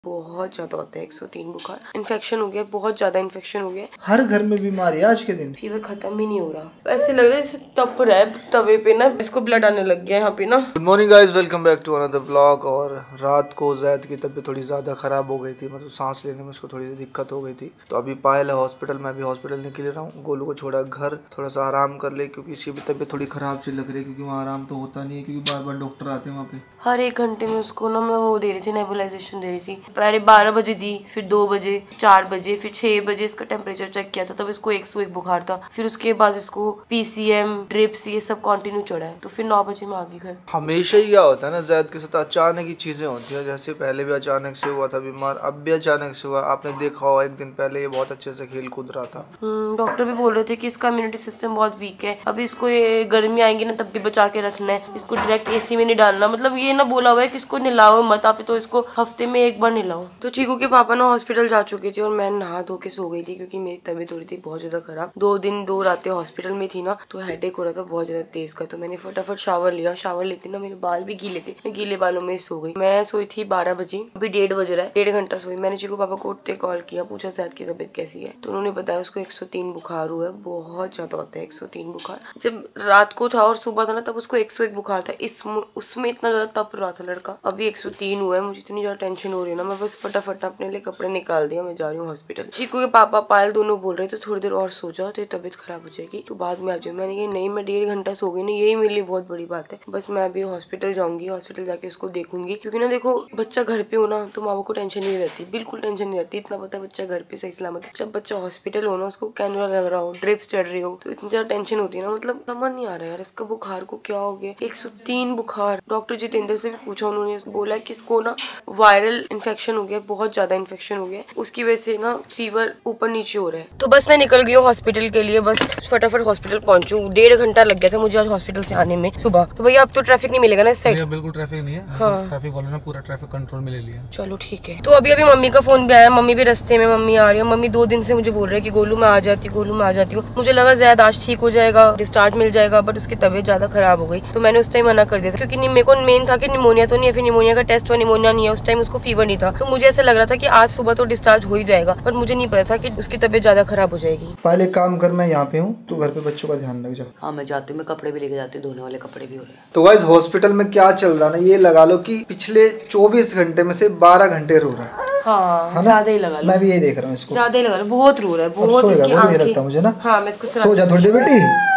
बहुत ज्यादा होता है 103 बुखार। इन्फेक्शन हो गया, बहुत ज्यादा इन्फेक्शन हो गया। हर घर में बीमारी है आज के दिन। फीवर खत्म ही नहीं हो रहा, ऐसे लग रहा है जैसे तप रहा है तवे पे ना, इसको ब्लड आने लग गया यहाँ पे ना। Good morning guys, welcome back to another vlog. और रात को जैद की तबीयत थोड़ी ज़्यादा ख़राब हो गई थी, मतलब सांस लेने में उसको थोड़ी सी दिक्कत हो गई थी। तो अभी पायल है हॉस्पिटल, मैं भी हॉस्पिटल निकल रहा हूँ। गोलू को छोड़ा घर, थोड़ा सा आराम कर ले क्योंकि इसकी भी तबीयत थोड़ी ख़राब सी लग रही है, क्योंकि वहाँ आराम तो होता नहीं है, क्योंकि बार बार डॉक्टर आते हैं वहाँ पे। हर 1 घंटे में उसको ना मैं वो दे रही थी, नेबुलाइजेशन दे रही थी। पहले 12 बजे दी, फिर 2 बजे, 4 बजे, फिर 6 बजे इसका टेम्परेचर चेक किया था, तब इसको 101 बुखार था। फिर उसके बाद इसको पीसीएम, ड्रिप्स, ये सब कंटिन्यू चढ़ा है। तो फिर 9 बजे में आ गई घर। हमेशा ही क्या होता है ना जैद के साथ, अचानक ही चीज़ें होती हैं। जैसे पहले भी अचानक से हुआ था बीमार, अब भी अचानक से हुआ। आपने देखा हो 1 दिन पहले ये बहुत अच्छे से खेल कूद रहा था। डॉक्टर भी बोल रहे थे कि इसका इम्यूनिटी सिस्टम बहुत वीक है, अभी इसको ये गर्मी आएंगी ना तब भी बचा के रखना है, इसको डायरेक्ट एसी में नहीं डालना। मतलब ये ना बोला हुआ है कि इसको नहलाओ मत, आप तो इसको हफ्ते में 1 बार नहलाओ। तो चीकू के पापा ना हॉस्पिटल जा चुके थे और मैं नहा धो के सो गई थी, क्योंकि मेरी तबीयत हो रही थी बहुत ज्यादा खराब। 2 दिन 2 रातें हॉस्पिटल में थी ना, तो हेडेक हो रहा था बहुत ज्यादा तेज का। तो मैंने फटाफट शावर लिया। शावर लेते ना मेरे बाल भी गीले थे, मैं गीले बालों में सो गई। मैं सोई थी 12 बजे, अभी 1:30 बज रहा है, 1.5 घंटा सोई। मैंने चीकू पापा को उठते कॉल किया, पूछा जैद की तबीयत कैसी है। तो उन्होंने बताया उसको 103 बुखार हुआ है, बहुत ज्यादा होता है 103 बुखार। जब रात को था और सुबह था ना, तब उसको 101 बुखार था। उसमें इतना ज्यादा तप रहा था लड़का। अभी 103 हुआ है। मुझे इतनी ज्यादा टेंशन हो रही है ना, मैं बस फटाफट अपने लिए कपड़े निकाल दिया, मैं जा रही हूँ हॉस्पिटल। चीकू के पापा पायल दोनों बोल रहे थे थोड़ी देर और सो जाओ, तेरी तबीयत खराब हो जाएगी, तो बाद में आ जाओ। मैंने कहा नहीं, मैं 1.5 घंटा सो गई ना, यही मेरे लिए बहुत बड़ी बात है। बस मैं अभी हॉस्पिटल जाऊंगी, हॉस्पिटल जाके उसको देखूंगी, क्योंकि ना देखो बच्चा घर पे हो ना तो माँ बाप को टेंशन नहीं रहती, बिल्कुल टेंशन नहीं रहती। इतना पता है बच्चा घर पे सही सलामत है। जब बच्चा हॉस्पिटल हो ना, उसको कैनुला लग रहा हो, ड्रिप्स चढ़ रही हो, तो इतनी ज्यादा टेंशन होती है ना। मतलब समझ नहीं आ रहा है यार, इसका बुखार को क्या हो गया, 103 बुखार। डॉक्टर जितेंद्र से भी पूछा, उन्होंने बोला कि इसको ना वायरल इन्फेक्शन हो गया, बहुत ज्यादा इन्फेक्शन हो गया, उसकी वजह से ना फीवर ऊपर नीचे हो रहा है। तो बस मैं निकल गई हूँ हॉस्पिटल के लिए, बस फटाफट हॉस्पिटल पहुंचू। 1.5 घंटा लग गया था मुझे आज हॉस्पिटल से आने में सुबह। तो भैया अब तो ट्रैफिक नहीं मिलेगा ना इस साइड? बिल्कुल ट्रैफिक नहीं है। हाँ, ट्रैफिक वालों ने पूरा ट्रैफिक कंट्रोल में ले लिया। चलो ठीक है। तो अभी मम्मी का फोन भी आया, मम्मी भी रास्ते में, मम्मी आ रही है। मम्मी 2 दिन से मुझे बोल रहे हैं कि गोलू मैं आ जाती हूँ, गोलू मैं आ जाती हूँ। मुझे लगा ज़्यादा आज ठीक हो जाएगा, डिस्चार्ज मिल जाएगा, बट उसकी तबीयत ज्यादा खराब हो गई। तो मैंने उस टाइम मना कर दिया था, क्योंकि मेरे को मेन था कि निमोनिया तो नहीं है, फिर निमोनिया का टेस्ट हुआ, निमोनिया नहीं है। उस टाइम उसको फीवर नहीं था, तो मुझे ऐसा लग रहा था कि आज सुबह तो डिस्चार्ज हो ही जाएगा, बट मुझे नहीं पता था कि उसकी तबीयत ज्यादा खराब हो जाएगी। पहले काम कर, मैं यहाँ पे हूँ, तो घर पे बच्चों का ध्यान रख जा। हाँ मैं जाती हूँ, मैं कपड़े भी लेके जाती हूँ, धोने वाले कपड़े भी हो रहे हैं। तो गाइस हॉस्पिटल में क्या चल रहा है ना, ये लगा लो कि पिछले 24 घंटे में से 12 घंटे रो रहा है। हाँ ज्यादा ही लगा लो। मैं भी यही देख रहा हूँ इसको, ज्यादा ही लगा लो, बहुत रो रहा है, बहुत इसकी ये लगता आंखें। मुझे ना। हाँ मैं इसको सो जा थोड़ी देर बेटी।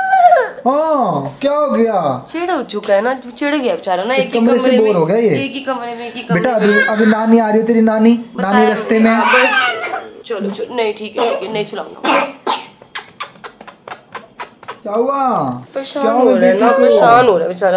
हाँ क्या हो गया, चिड़ हो चुका है ना, चिड़ गया बेचारा ना। इस कमरे से बोर हो गया ये। एक ही कमरे में, एक ही कमरे बेटा अभी नानी आ रही है, तेरी नानी रास्ते में। चलो चलो, नहीं ठीक है, नहीं सुलाऊंगा। क्या हुआ, परेशान हो रहा है ना, परेशान हो रहा है बेचारा।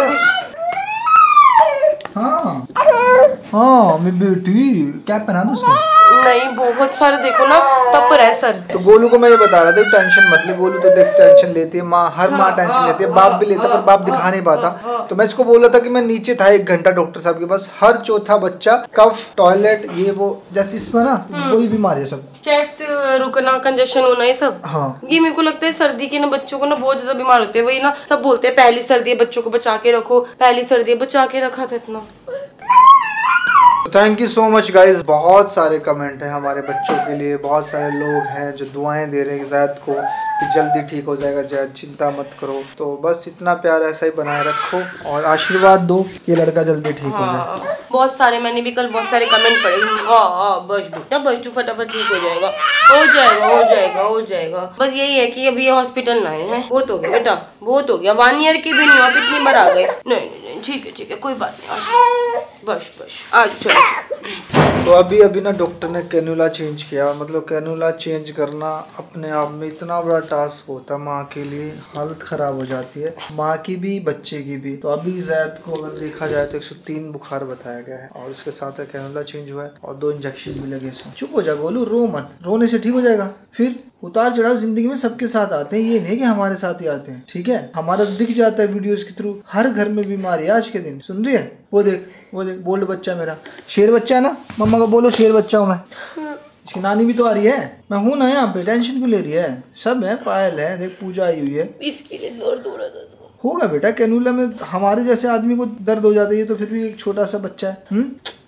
हाँ हाँ मेरी बेटी, क्या पहना दो उसको? नहीं बहुत सारे, देखो ना तप रहा है सर। तो गोलू को मैं ये बता रहा था, टेंशन मत ले। गोलू तो देख टेंशन लेती है माँ, हर माँ टेंशन लेती है, बाप भी लेता, पर बाप दिखा नहीं पाता। तो मैं इसको बोल रहा था कि मैं नीचे था 1 घंटा डॉक्टर साहब के पास, हर चौथा बच्चा कफ, टॉयलेट, ये वो, जैसे इसमें ना वही बीमारी है सब, चेस्ट रुकना, कंजेशन होना, ये सब। हाँ ये मेरे को लगता है सर्दी के ना बच्चों को ना बहुत ज्यादा बीमार होते हैं। वही ना सब बोलते हैं पहली सर्दी है, बच्चों को बचा के रखो, पहली सर्दी है, बचा के रखा था इतना। Thank you so much guys. बहुत सारे कमेंट हैं हमारे बच्चों के लिए, बहुत सारे लोग हैं जो दुआएं दे रहे हैं जैद को कि जल्दी ठीक हो जाएगा जैद, चिंता मत करो। तो बस इतना प्यार ऐसा ही बनाए रखो और आशीर्वाद दो कि लड़का जल्दी ठीक हो जाए। बहुत सारे, मैंने भी कल बहुत सारे कमेंट पढ़े। बस बेटा बस, तू फटाफट ठीक हो जाएगा, हो जाएगा, हो जाएगा, हो जाएगा। बस यही है कि अभी ये हॉस्पिटल ना आए हैं, बहुत हो गया बेटा, बहुत हो गया। 1 ईयर की भी नहीं, आप इतनी बार आ गए। नहीं ठीक है, कोई बात नहीं, बस आज चलो। तो अभी ना डॉक्टर ने कैनुला चेंज किया। मतलब कैनुला चेंज करना अपने आप में इतना बड़ा टास्क होता है, माँ के लिए हालत ख़राब हो जाती है, माँ की भी बच्चे की भी। तो अभी जैद को अगर देखा जाए तो 103 बुखार बताया गया है, और इसके साथ कैनुला चेंज हुआ है और 2 इंजेक्शन भी लगे। चुप हो जा गोलू, रो मत, रोने से ठीक हो जाएगा। फिर उतार चढ़ाव जिंदगी में सबके साथ आते हैं, ये नहीं कि हमारे साथ ही आते हैं, ठीक है? हमारा दिख जाता है वीडियोस के थ्रू, हर घर में बीमारी है आज के दिन, सुन रही है? वो देख बोल्ड बच्चा, मेरा शेर बच्चा है ना, मम्मा को बोलो शेर बच्चा हूँ मैं। इसकी नानी भी तो आ रही है, मैं हूँ ना यहाँ पे, टेंशन क्यों ले रही है? सब है, पायल है, देख पूजा आई हुई है। इसके लिए दर्द हो रहा था। होगा बेटा, कैनुला में हमारे जैसे आदमी को दर्द हो जाता है, ये तो फिर भी एक छोटा सा बच्चा है।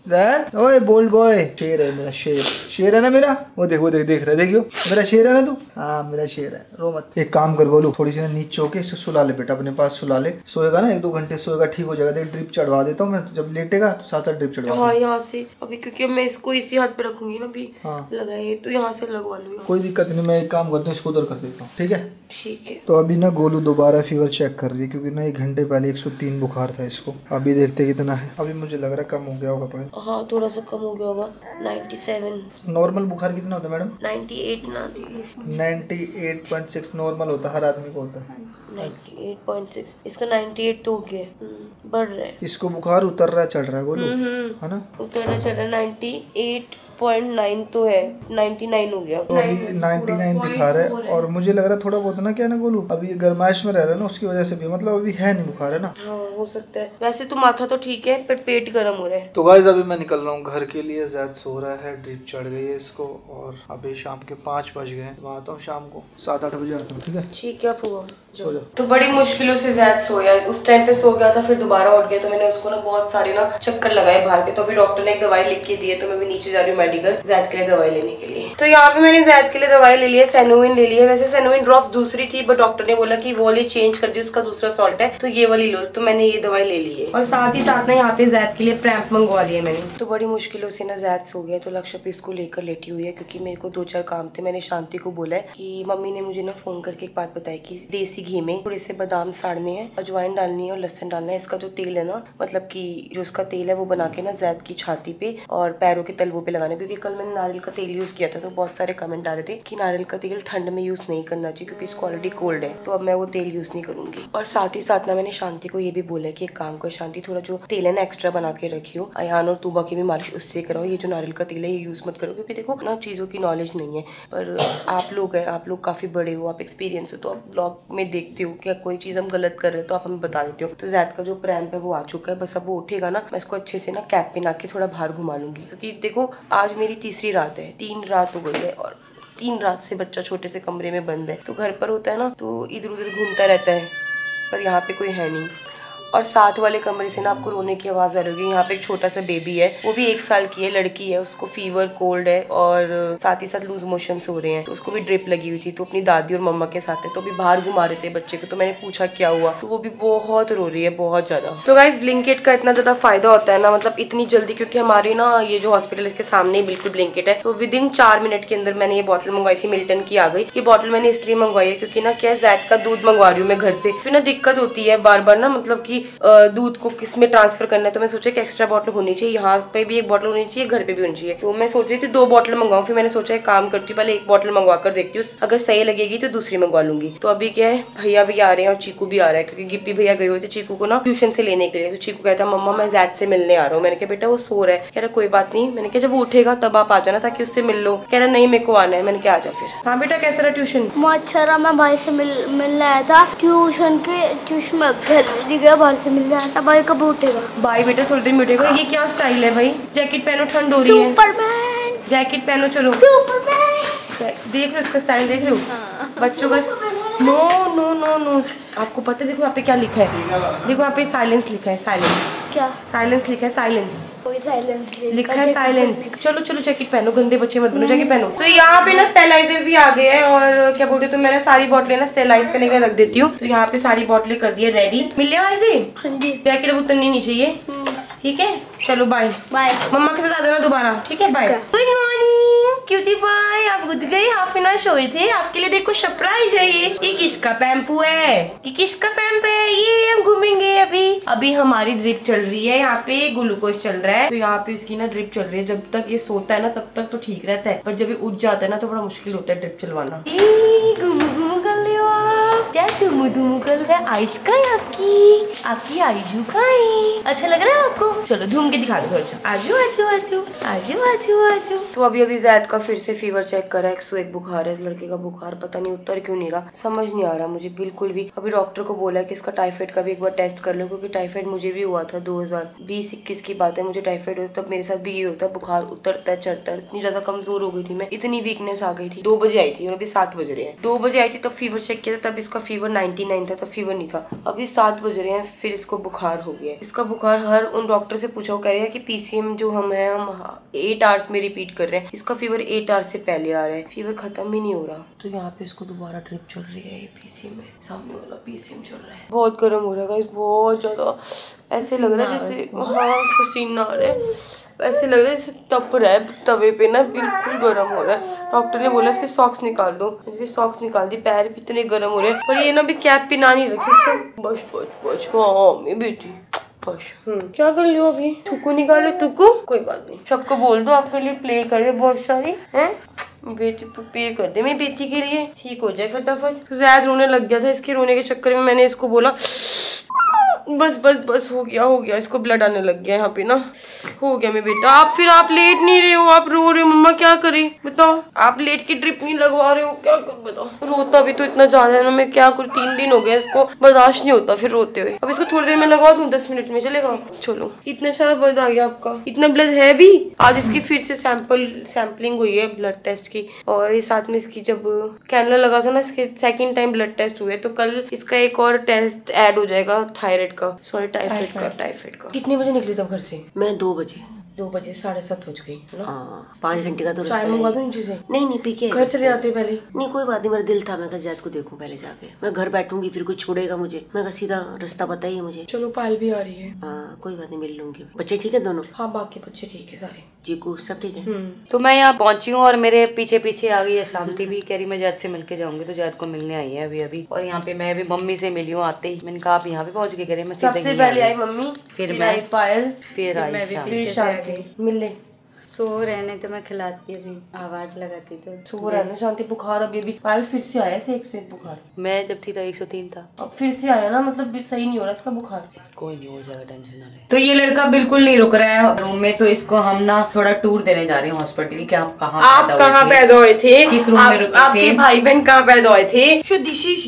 जैद, ओए बोल्ड बॉय, शेर है मेरा, शेर है ना मेरा। वो देख रहा है, देखियो मेरा शेर है ना तू। हाँ मेरा शेर है, रो मत। एक काम कर गोलू, थोड़ी सी ना नीचे होके इसको सुला ले बेटा, अपने पास सुला ले। सोएगा ना 1-2 घंटे सोएगा, ठीक हो जाएगा। देख ड्रिप चढ़वा देता हूँ मैं, जब लेटेगा तो साथ ड्रिप चढ़वा। हाँ यहाँ से अभी, क्योंकि मैं इसको इसी हाथ पे रखूंगी ना अभी। हाँ लगाए तो यहाँ से लगवा लूँ। कोई दिक्कत नहीं, मैं एक काम करता हूँ, इसको उधर कर देता हूँ, ठीक है। ठीक है। तो अभी ना गोलू दोबारा फीवर चेक कर रही है, क्योंकि ना 1 घंटे पहले 103 बुखार था इसको। अभी देखते कितना है। अभी मुझे लग रहा है कम हो गया होगा पायल। हाँ थोड़ा सा कम हो गया होगा, 97। नॉर्मल बुखार कितना होता है मैडम? 98 ना, 98.6 नॉर्मल होता है, हर आदमी को होता है। 98.6, इसका 98 तो हो गया, बढ़ रहा है। इसको बुखार उतर रहा है चढ़ रहा है गोलू, है ना? उतर रहा चढ़ रहा, 98.9 तो है, 99 हो गया। तो अभी 99 दिखा रहा है। और मुझे लग रहा है थोड़ा बहुत ना, क्या ना गोलू, अभी गर्माइश में रह रहा है ना, उसकी वजह से भी, मतलब अभी है नहीं बुखार, है ना? हाँ हो सकता है। वैसे तो माथा तो ठीक है, पर पेट गर्म हो रहा है। तो गाइस अभी मैं निकल रहा हूँ घर के लिए। ज़ैद सो रहा है, ड्रिप चढ़ गई है इसको, और अभी शाम के 5 बज गए। मैं आता हूँ शाम को 7-8 बजे आता हूँ, ठीक है? ठीक है हुआ। सो जाओ। तो बड़ी मुश्किलों से ज़ैद सोया, उस टाइम पे सो गया था, फिर दोबारा उठ गया। तो मैंने उसको ना बहुत सारे ना चक्कर लगाए बाहर के। तो अभी डॉक्टर ने एक दवाई लिख के दी है, तो मैं भी नीचे जा रही हूँ मेडिकल ज़ैद के लिए दवाई लेने के लिए। तो यहाँ पे मैंने ज़ैद के लिए दवाई ले ली है, सेनोविन ले ली है। वैसे सेनोविन ड्रॉप्स दूसरी थी, बट डॉक्टर ने बोला कि वो वाली चेंज कर दी, उसका दूसरा सॉल्ट है, तो ये वाली लो। तो मैंने ये दवाई ले ली है, और साथ ही साथ ना यहाँ पे ज़ैद के लिए प्रैम्प मंगवा लिया मैंने। तो बड़ी मुश्किलों से ना ज़ैद सो गया, तो लक्ष्य पे इसको लेकर लेटी हुई है, क्योंकि मेरे को 2-4 काम थे। मैंने शांति को बोला है कि मम्मी ने मुझे ना फोन करके एक बात बताई कि देसी घी में थोड़े से बादाम साड़ने हैं, अजवाइन डालनी है और लहसुन डालना है। इसका जो तेल है ना, मतलब कि जो इसका तेल है वो बना के ना ज़ैद की छाती पे और पैरों के तलवों पे लगाना है। क्योंकि कल मैंने नारियल का तेल यूज किया था, तो बहुत सारे कमेंट आ रहे थे कि नारियल का तेल ठंड में यूज नहीं करना चाहिए, क्योंकि इसको ऑलरेडी कोल्ड है। तो अब मैं वो तेल यूज नहीं करूंगी। और साथ ही साथ ना मैंने शांति को ये भी बोला है कि एक काम कर शांति, थोड़ा जो तेल है ना एक्स्ट्रा बना के रखियो, अयान और तूबा की भी मालिश उससे कराओ। ये जो नारियल का तेल है ये यूज मत करो, क्योंकि देखो ना चीजों की नॉलेज नहीं है, पर आप लोग हैं, आप लोग काफी बड़े हो, आप एक्सपीरियंस हो, तो आप ब्लॉग में देखते हो कि कोई चीज हम गलत कर रहे हैं तो आप हमें बता देते हो। तो ज़ैद का जो प्रैम्प है वो आ चुका है, बस अब वो उठेगा ना, मैं इसको अच्छे से ना कैप पे के थोड़ा बाहर घुमा लूंगी। क्योंकि देखो आज मेरी तीसरी रात है, 3 रात हो गई है, और 3 रात से बच्चा छोटे से कमरे में बंद है। तो घर पर होता है ना तो इधर उधर घूमता रहता है, पर यहाँ पे कोई है नहीं। और साथ वाले कमरे से ना आपको रोने की आवाज़ आ रही होगी। यहाँ पे एक छोटा सा बेबी है, वो भी 1 साल की है, लड़की है, उसको फीवर कोल्ड है और साथ ही साथ लूज मोशंस हो रहे हैं। तो उसको भी ड्रिप लगी हुई थी, तो अपनी दादी और मम्मा के साथ है, तो अभी बाहर घुमा रहे थे बच्चे को। तो मैंने पूछा क्या हुआ, तो वो भी बहुत रो रही है, बहुत ज्यादा। तो गाइस ब्लिंकिट का इतना ज्यादा फायदा होता है ना, मतलब इतनी जल्दी, क्योंकि हमारे ना ये जो हॉस्पिटल इसके सामने ही बिल्कुल ब्लिंकिट है। तो विदिन 4 मिनट के अंदर मैंने ये बॉटल मंगवाई थी, मिल्टन की आ गई। ये बॉटल मैंने इसलिए मंगवाई है क्योंकि ना क्या ज़ैद का दूध मंगवा रही हूँ मैं घर से, फिर ना दिक्कत होती है बार बार ना, मतलब की दूध को किस में ट्रांसफर करना है। तो मैं सोचा कि एक्स्ट्रा बॉटल होनी चाहिए, यहाँ पे भी एक बॉटल होनी चाहिए, घर पे भी होनी चाहिए। तो मैं सोच रही थी 2 बॉटल मंगवाऊं, फिर मैंने सोचा एक काम करती हूँ, पहले 1 बॉटल मंगवा कर देखती हूँ, अगर सही लगेगी तो दूसरी मंगवा लूंगी। तो अभी क्या है, भैया भी आ रहे हैं और चीकू भी आ रहा है, क्योंकि गिप्पी भैया गए हुए थे चीकू को ना ट्यूशन से लेने के लिए। तो चीकू कहता मम्मा मैं ज़ैद से मिलने आ रहा हूँ। मैंने कहा बेटा वो सो रहा है। कह रहा कोई बात नहीं। मैंने कहा जब वो उठेगा तब आप आ जाना ताकि उससे मिल लो। कह रहा नहीं मेरे को आना है। मैंने कहा आ जा फिर। हाँ बेटा कैसा रहा ट्यूशन? अच्छा रहा, मैं भाई से मिलने आया था ट्यूशन में, घर नहीं गया, भाई से मिलने आया था। भाई कब उठेगा? भाई बेटा थोड़ी देर में उठेगा। ये क्या स्टाइल है भाई? जैकेट पहनो, ठंड हो रही है। सुपरमैन जैकेट पहनो, चलो। सुपरमैन देख रहे हो उसका स्टाइल, देख रहे हो बच्चों का? नो नो नो नो, आपको पता है देखो यहाँ पे क्या लिखा है, देखो यहाँ पे साइलेंस लिखा है, साइलेंस। क्या साइलेंस लिखा है? साइलेंस कोई साइलेंस लिखा है, साइलेंस। चलो चलो जैकेट पहनो, गंदे बच्चे मत बनो, जैकेट पहनो। तो यहाँ पे ना स्टेलाइजर भी आ गया है, और क्या बोलते तो मैंने सारी बोतलें ना स्टेलाइज करने के लिए रख देती हूँ। तो यहाँ पे सारी बोतलें कर दी है रेडी। मिल लिया वैसे? हाँ जी। जैकेट अब उतरनी नहीं चाहिए, ठीक है? चलो बाय बाय। मम्मा के साथ आ जाना दोबारा, ठीक है? Bye. Good morning cutie bye, आप उठ गए, हाफ एन आवर सोए थे। आपके लिए देखो सरप्राइज है ये किसका पैम्पू है, ये किसका पैम्प है? ये हम घूमेंगे अभी हमारी ड्रिप चल रही है, यहाँ पे ग्लूकोज चल रहा है। तो यहाँ पे इसकी ना ड्रिप चल रही है। जब तक ये सोता है ना तब तक तो ठीक रहता है, पर जब ये उठ जाता है ना तो बड़ा मुश्किल होता है ड्रिप चलवाना। क्या तुम कर रहे? आइस का है आपकी आइजू का है। अच्छा लग रहा है आपको? चलो झूम के दिखा दो थोड़ा सा। आजू आजू आजू आजू आजू आजू। तो अभी ज़ैद इसका फिर से फीवर चेक करा, 101 बुखार है इस लड़के का। बुखार पता नहीं उतर क्यों नहीं रहा, समझ नहीं आ रहा मुझे बिल्कुल भी। अभी डॉक्टर को बोला है कि इसका टाइफाइड का भी एक बार टेस्ट कर लो, क्योंकि टाइफाइड मुझे भी हुआ था 2020-21 की बात है। मुझे टाइफाइड होता तब मेरे साथ भी ये होता, बुखार उतरता चढ़ता। इतनी ज्यादा कमजोर हो गई थी मैं, इतनी वीकनेस आ गई थी। 2 बजे आई थी और अभी 7 बज रहे हैं। 2 बजे आई थी तब फीवर चेक किया था, तब इसका फीवर 99 था, तब फीवर नहीं था। अभी 7 बज रहे हैं, फिर इसको बुखार हो गया। इसका बुखार हर उन डॉक्टर से पूछा, वो कह रहे हैं कि पीसीएम जो हम 8 आवर्स में रिपीट कर रहे हैं, इसका फीवर 8 आवर्स से पहले आ रहा है, फीवर खत्म ही नहीं हो रहा। तो यहाँ पे इसको दोबारा ड्रिप चल रही है, ये पीसीएम में सामने वाला पीसीएम चल रहा है। बहुत गर्म हो रहा है गाइस, बहुत ज्यादा। ऐसे लग रहा है जैसे, हाँ पसीना आ रहा है, ऐसे लग रहा है जैसे तप रहा है तवे पे ना, बिल्कुल गर्म हो रहा है। डॉक्टर ने बोला इसके सॉक्स निकाल दो, इसके सॉक्स निकाल दी, पैर भी इतने गर्म हो रहे हैं। और ये ना भी कैप पिना नहीं रखी इसको। बस बस बस, हाँ मेरी बेटी बस। क्या कर लियो अभी, टुकू निकालो टुकू, कोई बात नहीं, सबको बोल दो आपके लिए प्ले करे बहुत सारी है। बेटी पे कर दे मेरी बेटी के लिए, ठीक हो जाए फटाफट। ज्यादा रोने लग गया था, इसके रोने के चक्कर में मैंने इसको बोला बस बस बस, हो गया, इसको ब्लड आने लग गया यहाँ पे ना, हो गया मेरे बेटा। आप लेट नहीं रहे हो, आप रो रहे हो, मम्मा क्या करें बताओ। आप लेट की ड्रिप नहीं लगवा रहे हो, क्या कर बताओ। रोता भी तो इतना ज्यादा है ना, मैं क्या करूँ, 3 दिन हो गए इसको, बर्दाश्त नहीं होता फिर रोते हुए। अब इसको थोड़ी देर में लगवा दूँ, 10 मिनट में चलेगा। चलो, इतना सारा ब्लड आ गया आपका, इतना ब्लड है भी। आज इसकी फिर से सैंपलिंग हुई है ब्लड टेस्ट की, और ये साथ में इसकी जब कैनुला लगा था ना, इसके 2nd टाइम ब्लड टेस्ट हुए, तो कल इसका एक और टेस्ट ऐड हो जाएगा थायराइड का, सॉरी टाइफाइड का। कितने बजे निकली तब घर से? मैं 2 बजे 7:30 बज गई है ना। 5 घंटे का तो रास्ता चाय है। मंगवा दूं नीचे से? नहीं पी के घर चले जाते पहले। नहीं कोई बात नहीं, मेरा दिल था, मैं कहा जैद को देखूं पहले जाके। मैं घर बैठूंगी फिर कोई छोड़ेगा मुझे, मैं कहा सीधा रास्ता पता ही है मुझे। चलो पायल भी आ रही है। हाँ कोई बात नहीं, मिल लूंगी। बच्चे ठीक है दोनों? हाँ बाकी बच्चे ठीक है सारे, चीकू सब ठीक है। तो मैं यहाँ पहुंची हूँ और मेरे पीछे पीछे आ गई है शांति भी, कह रही मैं जैद से मिलके जाऊंगी, तो जैद को मिलने आई है अभी। और यहाँ पे मैं अभी मम्मी से मिली हूँ आते ही। मैंने कहा आप यहाँ पे पहुंच गए, कह रहे मैं सबसे पहले आई मम्मी, फिर आई पायल, फिर आई फिर शांति मिलने। सो रहने तो मैं खिलाती, अभी आवाज लगाती तो सो रहा है ना शांति। बुखार अभी पायल फिर से आया से 101 बुखार। मैं जब थी तो 103 था, अब फिर से आया ना, मतलब सही नहीं हो रहा इसका बुखार। कोई नहीं, हो जाएगा, टेंशन ना ले। तो ये लड़का बिल्कुल नहीं रुक रहा है रूम में, तो इसको हम ना थोड़ा टूर देने जा रहे हैं हॉस्पिटल की, कि आप कहाँ पैदा हुए थे, किस रूम में रुके थे, आपके भाई बहन कहाँ पैदा हुए थे। So this is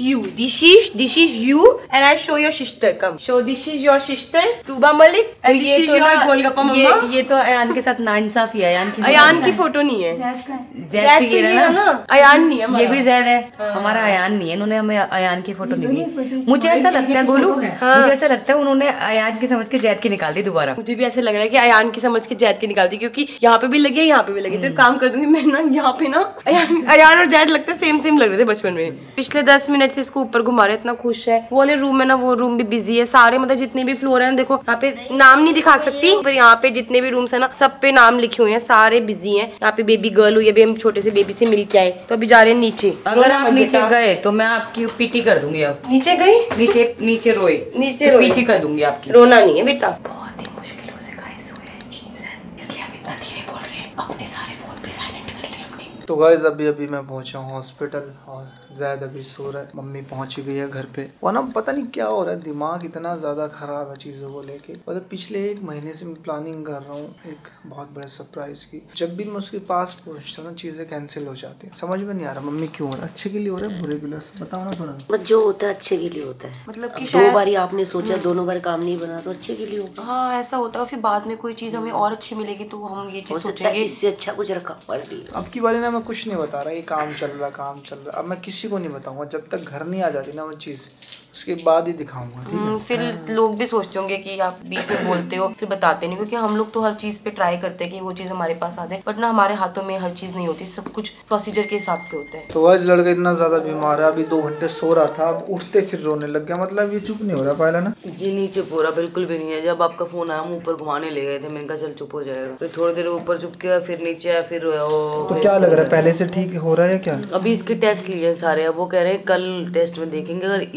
you and I show your sister, come. So this is your sister Tuba Malik and this is your golgappa मम्मा। ये तो अयान के साथ नाइंसाफी है। अयान की फोटो नहीं है, जैद तो ये है ना, अयान नहीं है, ये भी जैद है, हमारा अयान नहीं है। इन्होंने हमें अयान की फोटो नहीं दी। मुझे ऐसा लगता है गोलू, मुझे ऐसा लगता है उन्होंने अयान की समझ के जैद की निकाल दी दोबारा। मुझे भी ऐसे लग रहा है कि अयान की समझ के जैद की निकाल दी, क्योंकि यहाँ पे भी लगी है, यहाँ पे भी लगी। तो काम कर दूंगी मैं ना, यहाँ पे ना अयान और जैद लगता है सेम लग रहे थे बचपन में। पिछले 10 मिनट से इसको ऊपर घुमा रहे, इतना खुश है। वो वाले रूम है ना, वो रूम भी बिजी है। सारे मतलब जितने भी फ्लोर है, देखो यहाँ पे नाम नहीं दिखा सकती, पर यहाँ पे जितने भी रूम्स है ना, सब पे नाम लिखे हुए हैं, सारे बिजी हैं। यहाँ पे बेबी गर्ल हुई, अभी हम छोटे से बेबी से मिल के आए, तो अभी जा रहे हैं नीचे। अगर आप नीचे गए तो मैं आपकी पीटी कर दूंगी। आप नीचे गई, नीचे रोए, नीचे रोए, पीटी कर दूंगी आपकी। रोना नहीं है बेटा। बहुत ही मुश्किलों से गाइस हुए हैं जीन्स है, इसलिए हम इतना धीरे बोल रहे हैं। अपने सारे फोन पे साइलेंट कर लिए हमने। तो गाइस अभी मैं पहुंचा हूँ हॉस्पिटल, और ज़ैद अभी सो रहा है, मम्मी पहुंची गई है घर पे। और ना पता नहीं क्या हो रहा है, दिमाग इतना ज़्यादा ख़राब है चीज़ों को लेके। मतलब पिछले 1 महीने से मैं प्लानिंग कर रहा हूँ एक बहुत बड़े सरप्राइज़ की। जब भी मैं उसके पास पहुँचता हूँ ना, चीज़ें कैंसिल हो जाती हैं। समझ में नहीं आ रहा मम्मी क्यों हो रहा है, अच्छे के लिए हो रहा है बुरे के लिए, बताओ ना थोड़ा। बस जो होता है अच्छे के लिए होता है। मतलब कि 2 बार आपने सोचा, दोनों बार काम नहीं बना, तो अच्छे के लिए होगा। हाँ ऐसा होता है, फिर बाद में कोई चीज़ हमें और अच्छी मिलेगी तो हम ये चीज़ सोचेंगे इससे अच्छा कुछ रखा पड़ रही। अब की बारी ना मैं कुछ नहीं बता रहा, ये काम चल रहा। अब मैं किसी को नहीं बताऊंगा जब तक घर नहीं आ जाती ना वो चीज़, उसके बाद ही दिखाऊंगा, ठीक है? फिर लोग भी सोचते होंगे कि आप बीच में बोलते हो फिर बताते नहीं, क्योंकि हम लोग तो हर चीज पे ट्राई करते हैं कि वो चीज हमारे पास आ जाए, बट ना हमारे हाथों में हर चीज नहीं होती, सब कुछ प्रोसीजर के हिसाब से होता है। तो आज लड़का इतना ज्यादा बीमार है, अभी 2 घंटे सो रहा था, अब उठते फिर रोने लग गया। मतलब ये चुप नहीं हो रहा पहले ना। जी नहीं चुप हो रहा, बिल्कुल भी नहीं है। जब आपका फोन आया हम ऊपर घुमाने ले गए थे, मैंने कहा चल चुप हो जाएगा। फिर थोड़ी देर ऊपर चुप किया, फिर नीचे आया, फिर तो क्या लग रहा है, पहले से ठीक हो रहा है क्या? अभी इसके टेस्ट लिए सारे, अब वो कह रहे हैं कल टेस्ट में देखेंगे, अगर इससे सही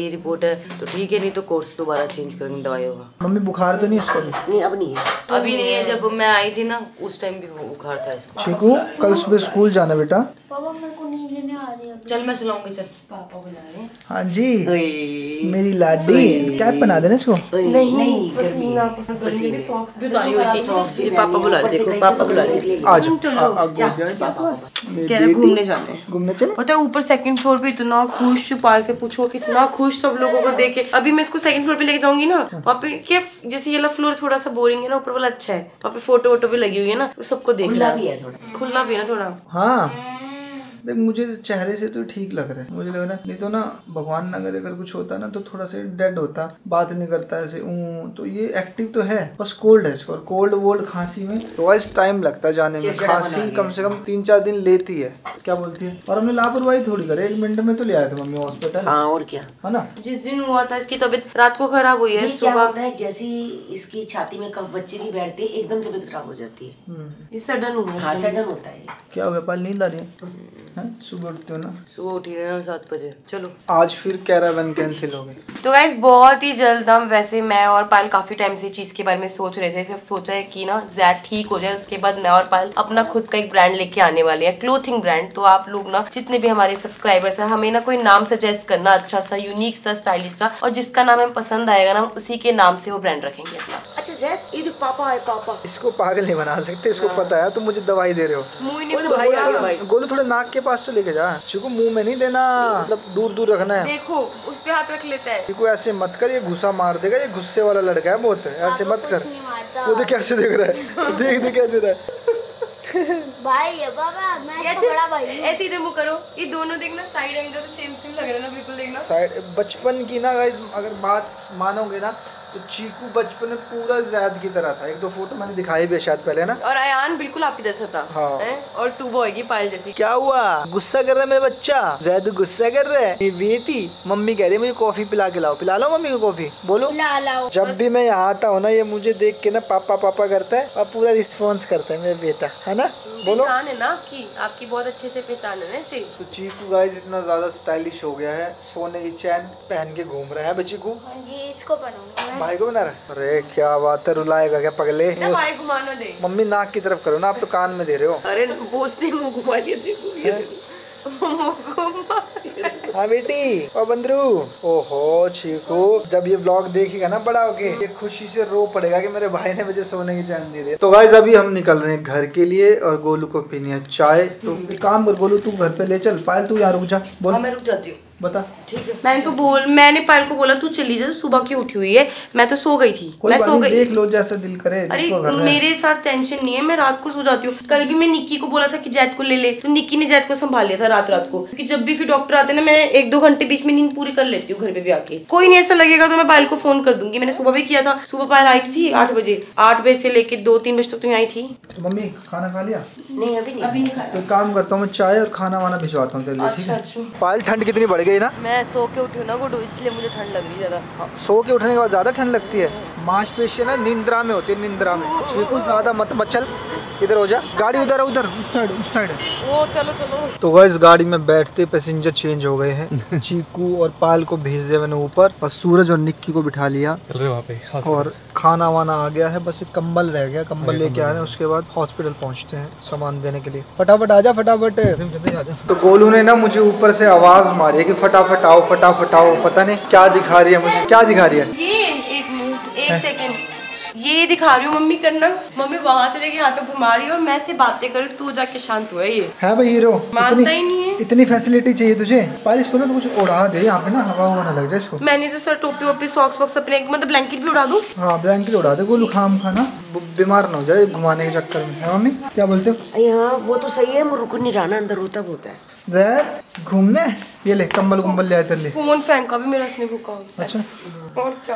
यही रिपोर्ट है तो ठीक है, नहीं तो कोर्स दोबारा चेंज करेंगे दवाइयों का। मम्मी बुखार तो नहीं इसको भी? नहीं अब नहीं है, अभी नहीं है, जब मैं आई थी ना उस टाइम भी बुखार था इसको। चीकू कल सुबह स्कूल जाना बेटा। पापा मेरे को नींद नहीं आ रही है। चल मैं सुलाऊंगी, चल पापा बुला रहे हैं। हाँ जी मेरी लाडी, कैप बना देना इसको। नहीं पसीना भी उतारी हुई थी। पापा बुला रहे, देखो पापा बुला रहे। आज कह रहे घूमने जाने। घूमने चले। पता है ऊपर सेकंड फ्लोर पे इतना खुश, पाल से पूछो इतना खुश सब लोगों को देख के। अभी मैं इसको सेकंड फ्लोर पे लेके जाऊंगी ना, वहाँ पे क्या जैसे ये वाला फ्लोर थोड़ा सा बोरिंग है ना, ऊपर वाला अच्छा है, वहाँ पे फोटो वोटो भी लगी हुई है ना, तो सबको देख खुला रहा भी है थोड़ा, खुला भी है ना थोड़ा। हाँ देख मुझे चेहरे से तो ठीक लग रहा है, मुझे लग रहा है नहीं तो ना भगवान ना करे अगर कुछ होता ना तो थोड़ा सा डेड होता, बात नहीं करता ऐसे तो ये एक्टिव तो है, बस कोल्ड है इसको, कोल्ड वोल्ड खांसी में तो आज टाइम लगता है जाने में। खांसी कम से कम 3-4 दिन लेती है, क्या बोलती है। और हमने लापरवाही थोड़ी करे, 1 मिनट में तो ले आए थे मम्मी हॉस्पिटल। हाँ और क्या है ना। जिस दिन हुआ था इसकी तबीयत रात को खराब हुई है, ये क्या सुबह होता है जैसे इसकी छाती में कफ बच्चे की बैठती है, एकदम तबीयत खराब हो जाती है। ये सडन हुआ। हाँ सडन होता है। क्या हो गया पाल, नींद आ रही है? सुबह उठते हो ना? सुबह उठी है 7 बजे। चलो आज फिर कैरावन कैंसिल हो गई। तो गाइस बहुत ही जल्द हम, वैसे मैं और पायल काफी टाइम से चीज के बारे में सोच रहे थे, फिर सोचा है कि ना जैद ठीक हो जाए उसके बाद मैं और पायल अपना खुद का एक ब्रांड लेके आने वाले हैं, क्लोथिंग ब्रांड। तो आप लोग ना जितने भी हमारे सब्सक्राइबर्स हैं, हमें ना कोई नाम सजेस्ट करना अच्छा सा, यूनिक सा, स्टाइलिश सा, और जिसका नाम हमें पसंद आएगा ना उसी के नाम से वो ब्रांड रखेंगे अपना। अच्छा जैद ये पापा है, पापा इसको पागल नहीं बना सकते, इसको पता है तुम मुझे दवाई दे रहे हो। मुंह ही नहीं खोला। गोलू थोड़े नाक के पास तो लेके जा, चिकू मुंह में नहीं देना, मतलब दूर दूर रखना है। देखो उस पे हाथ रख लेता है। चिकू ऐसे मत कर, ये घुसा मार देगा, ये गुस्से वाला लड़का है बहुत, ऐसे मत कर। वो देख कैसे देख रहा है, देख कैसे रहा है। भाई है बाबा, मैं तो बड़ा भाई हूँ। ऐसे मुंह करो, ये दोनों देखना साइड एंगल सेम सेम लग रहा है ना, बिल्कुल देखना। साइड बचपन की ना गाइस अगर बात मानोगे ना तो चीकू बचपन में पूरा जैद की तरह था। 1-2 फोटो मैंने दिखाई भी शायद पहले ना। और अयान बिल्कुल आपकी जैसा था। हाँ। हैं? और टू बॉय की पायल जैसी। क्या हुआ, गुस्सा कर रहा है मेरा बच्चा? जैद गुस्सा कर रहा है। ये बेटी मम्मी कह रही है मुझे कॉफी पिला के लाओ, पिला लो मम्मी को कॉफी, बोलो। लाओ। जब भी मैं यहाँ आता हूँ ना ये मुझे देख के ना पापा पापा करता है और पूरा रिस्पॉन्स करता है मेरा बेटा, है ना, बोलो। पहचान है ना आपकी बहुत अच्छे से पहचान है ना इसे। तो चीकू गाइस इतना ज्यादा स्टाइलिश हो गया है, सोने की चैन पहन के घूम रहा है बच्ची को। ये इसको बनाऊंगा। भाई को बना रहा है। अरे क्या बात है, रुलाएगा क्या पगले। भाई घुमाना दे। मम्मी नाक की तरफ करो ना, आप तो कान में दे रहे हो। अरे बोझते मुंह घुमा लिया, देखो ये देखो। हाँ बेटी और बंदरू। ओहो चीकू जब ये ब्लॉग देखेगा ना बड़ा होके, ये खुशी से रो पड़ेगा कि मेरे भाई ने मुझे सोने की चैन दी। तो गाइस अभी हम निकल रहे हैं घर के लिए और गोलू को पीनी है चाय। तो एक काम कर गोलू, तू घर पे ले चल, पायल तू यहाँ रुक जा। बोल। मैं रुक जाती हूँ। बता। ठीक है। मैंने पायल को बोला तू चली जा, सुबह की उठी हुई है, मैं तो सो गई थी। मैं सो गई। देख लो जैसा दिल करे। अरे मेरे साथ टेंशन नहीं है, मैं रात को सो जाती हूँ। कल भी मैं निक्की को बोला था कि जैद को ले ले, तो निक्की ने जैद को संभाल लिया था रात को, क्योंकि जब भी फिर डॉक्टर आते ना मैं 1-2 घंटे बीच में नींद पूरी कर लेती हूँ घर पे भी आके। कोई नहीं ऐसा लगेगा तो मैं पायल को फोन कर दूंगी। मैंने सुबह भी किया था, सुबह पायल आई थी 8 बजे, 8 बजे से लेके 2-3 बजे तक तो आई थी। तो मम्मी खाना खा लिया? नहीं अभी नहीं खाया। तो काम करता हूँ मैं, चाय और खाना वाना भिजवाता हूँ, चलिए ठीक है। अच्छा। पायल ठंड कितनी बढ़ गई ना। मैं सो के उठी हूँ ना गुड्डू, इसलिए मुझे ठंड लग रही है ज्यादा। सो के उठने के बाद ज्यादा ठंड लगती है, मांसपेशियां ना निंद्रा में होती है, निंद्रा में। चीकू ज्यादा मत चल, इधर हो जा, गाड़ी उधर है, उधर उस साइड वो चलो चलो। तो गाइस गाड़ी में बैठते पैसेंजर चेंज हो गए हैं। चीकू और पाल को भेज दिया मैंने ऊपर और सूरज और निक्की को बिठा लिया वहाँ पे और खाना वाना आ गया है, बस एक कंबल रह गया, कंबल लेके आ रहे हैं, उसके बाद हॉस्पिटल पहुंचते हैं सामान देने के लिए। फटाफट आजा फटाफट। तो गोलू ने ना मुझे ऊपर से आवाज मारी है कि फटाफट आओ फटाफट आओ, पता नहीं क्या दिखा रही है मुझे, क्या दिखा रही है ये। एक सेकंड, ये दिखा रही हूँ मम्मी करना। मम्मी वहाँ से लेके यहाँ तक घुमा रही है और मैं से बातें करूँ, तू जाके शांत हुआ। ये है भाई हीरो, मानता ही नहीं है। इतनी फैसिलिटी चाहिए तुझे। पायल इसको ना तो कुछ उड़ा दे यहाँ पे ना, हवा हुआ ना लग जाए इसको। मैंने तो सर टोपी वोपी सॉक्स वॉक्स अपने, मतलब ब्लैंकेट भी उड़ा दूँ। हाँ ब्लैंकेट उड़ा दे, गोलू खाम खाना बीमार ना हो जाए घुमाने के चक्कर में। है मम्मी क्या बोलते हो? यहाँ वो तो सही है, रुक नहीं रहा ना, अंदर रोता बहुत है। जैद घूमने ये ले कंबल कुंबल ले आए तेरे लिए। फोन फेंका भी मेरा इसने भूखा। अच्छा और क्या।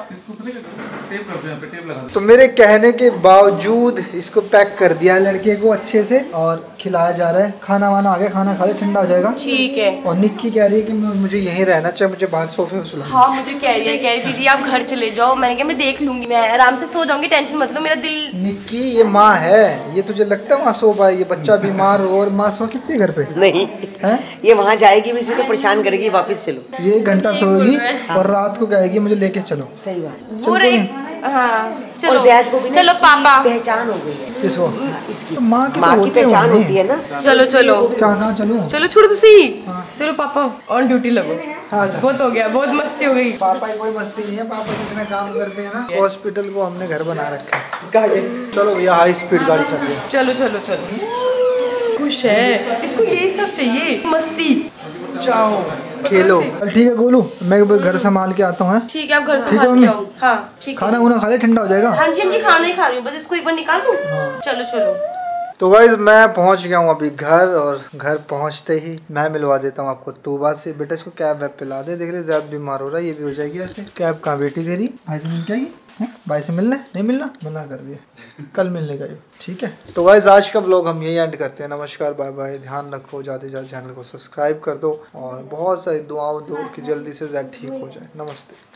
तो मेरे कहने के बावजूद इसको पैक कर दिया लड़के को अच्छे से और खिलाया जा रहा है। खाना वाना आ गया, खाना खा ले ठंडा हो जाएगा। ठीक है। और निक्की कह रही है कि मुझे यहीं रहना चाहिए, मुझे बाहर सोफे पे सुला। हाँ मुझे कह रही दीदी आप घर चले जाओ। मैंने कहा मैं देख लूंगी, मैं आराम से सो जाऊंगी, टेंशन मत लो। मेरा दिल। निक्की ये माँ है, ये तुझे लगता है वहाँ सो पाएगी? बच्चा बीमार हो और माँ सो सकती है घर पे? नहीं है ये वहाँ जाएगी भी, इसे तो परेशान करेगी, वापस चलो। ये घंटा सोएगी और रात को कहेगी मुझे लेके चलो। सही बात। वो हाँ चलो। और ज़ैद को भी चलो पापा पहचान हो गई है। किसको? इसकी माँ की पहचान होती है ना। चलो चलो कहाँ चलो? चलो छोड़ दो सी। चलो पापा ऑन ड्यूटी लगो। हाँ बहुत हो गया, बहुत मस्ती हो गई। पापा की कोई मस्ती नहीं है, पापा जितना काम करते हैं ना। हॉस्पिटल को हमने घर बना रखा है। चलो भैया हाई स्पीड गाड़ी चल रही है। चलो चलो चलो। खुश है, इसको यही सब चाहिए, मस्ती। जाओ खेलो। ठीक है गोलू, मैं घर संभाल के आता हूँ। ठीक है आप घर संभाल के आओ। हाँ ठीक है। खाना उना खा ले, ठंडा हो जाएगा। हाँ जी खाना ही खा रही हूँ, बस इसको एक बार निकाल दूँ। चलो चलो। तो गाइज मैं पहुंच गया हूँ अभी घर, और घर पहुंचते ही मैं मिलवा देता हूँ आपको तोबा से। बेटा इसको कैब वैब पिला दे, देख रहे ज़्यादा बीमार हो रहा है, ये भी हो जाएगी ऐसे। कैब कहाँ बेटी तेरी? भाई से मिल के आएगी? भाई से मिलना नहीं मिलना मना कर दिया, कल मिलने का। ठीक है तो गाइज आज का व्लॉग हम यही एंड करते हैं। नमस्कार, बाय बाय, ध्यान रखो, जाते जाते चैनल को सब्सक्राइब कर दो और बहुत सारी दुआओं दो कि जल्दी से ज़्यादा ठीक हो जाए। नमस्ते।